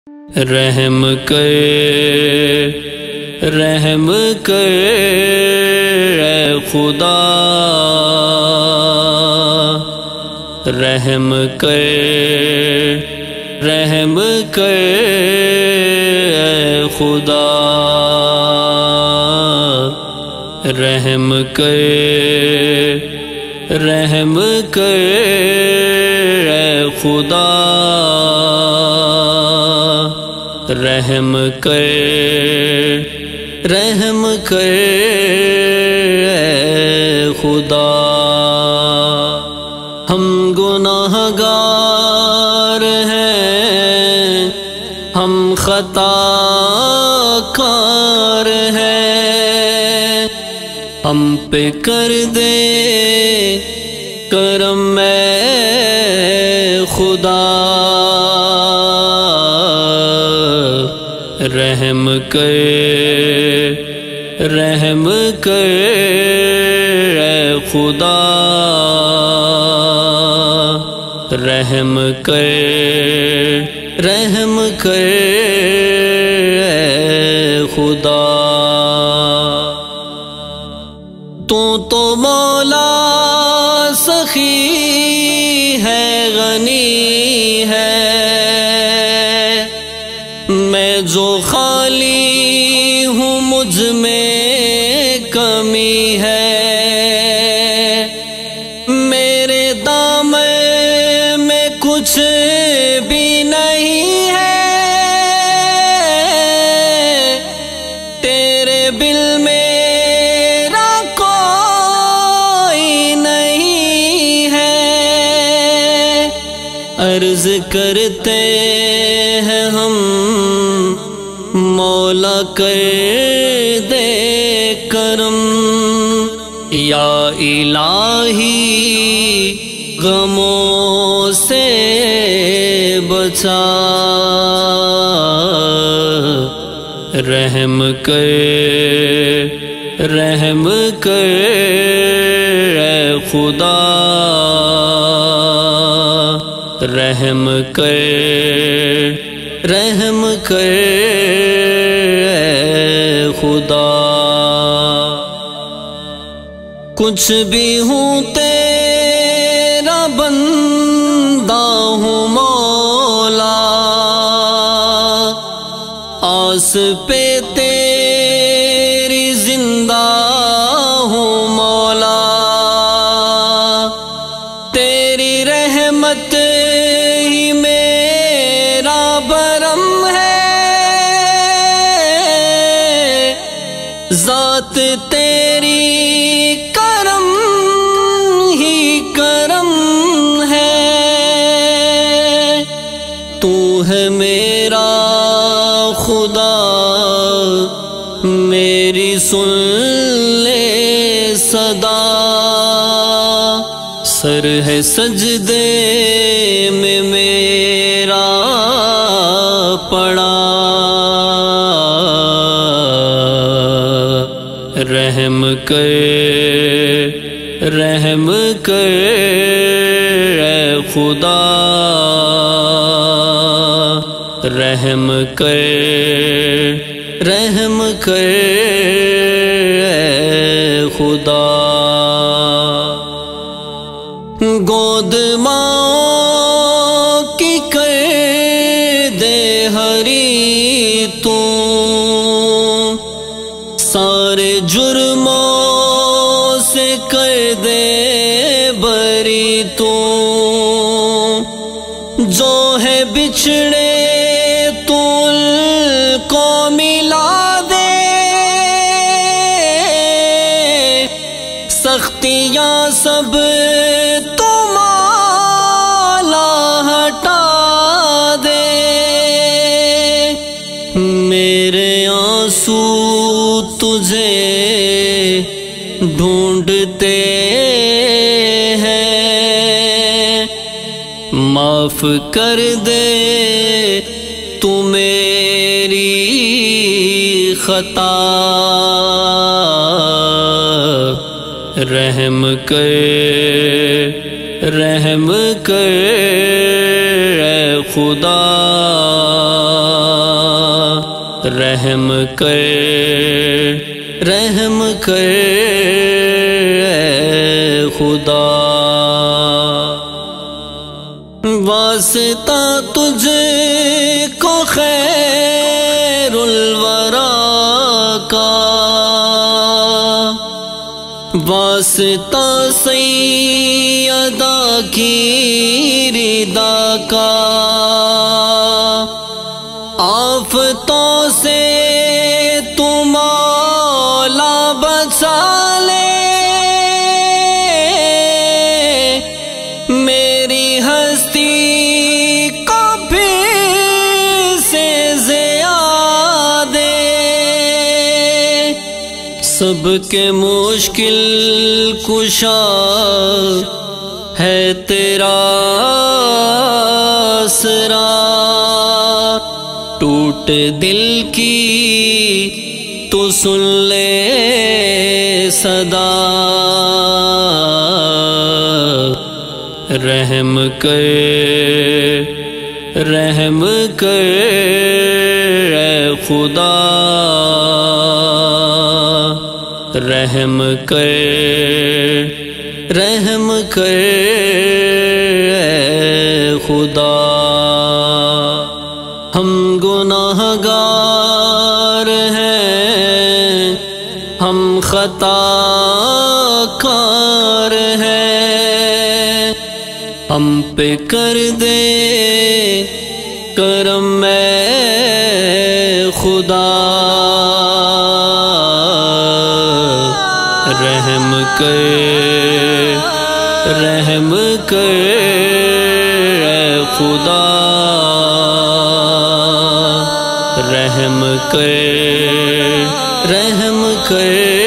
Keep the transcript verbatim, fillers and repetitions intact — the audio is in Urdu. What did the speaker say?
رحم کر رحم کر اے خدا، رحم کر رحم کر اے خدا، رحم کر رحم کر اے خدا، رحم کر رحم کر اے خدا۔ ہم گناہ گار ہیں، ہم خطا کار ہیں، ہم پہ کر دے کرم اے خدا، رحم کر رحم کر اے خدا، رحم کر رحم کر اے خدا۔ تو تو مولا سخی ہے، غنی ہے، میں جو خالی ہوں مجھ میں کمی ہے، میرے دامن میں کچھ بھی نہیں ہے، تیرے بل میرا کوئی نہیں ہے، عرض کرتے ہیں ہم مولا کر دے کرم، یا الہی غموں سے بچا، رحم کر رحم کر اے خدا، رحم کر رحم کر اے خدا۔ کچھ بھی ہوں تیرا بندہ ہوں مولا، آس پہ تیری زندہ ہوں مولا، تیری رحمت ہی میرا برم ہے، ذات تیری کرم ہی کرم ہے، تو ہے میرا خدا، میری سن لے صدا، سر ہے سجدے میں میرا پڑا، رحم کر رحم کر اے خدا، رحم کر رحم کر اے خدا۔ گود ماں کی کر دے ہری تو، سارے جرموں سے کر دے بری تو، جو ہے بچھڑے تو ان کو ملا دے، سختیاں سب تو مولا ہٹا دے، میرے آنسو تجھے ڈھونڈتے ہیں، معاف کر دے تو میری خطا، رحم کر رحم کر اے خدا رحم کر رحم کر اے خدا، واسطہ تجھ کو خیر الورا کا، واسطہ سیدہ کی رضا کا، آفتوں سے تو مولا بچا لے، میری ہستی کو پھر سے ضیاء دے، سب کے مشکل کشا ہے تیرا آسرا، ٹوٹ دل کی تو سن لے صدا، رحم کر رحم کر اے خدا، رحم کر رحم کر اے خدا، ہم گناہ گار ہیں، ہم خطا کار ہیں، ہم پہ کر دے کرم اے خدا، رحم کر رحم کر اے خدا، رحم کر رحم کر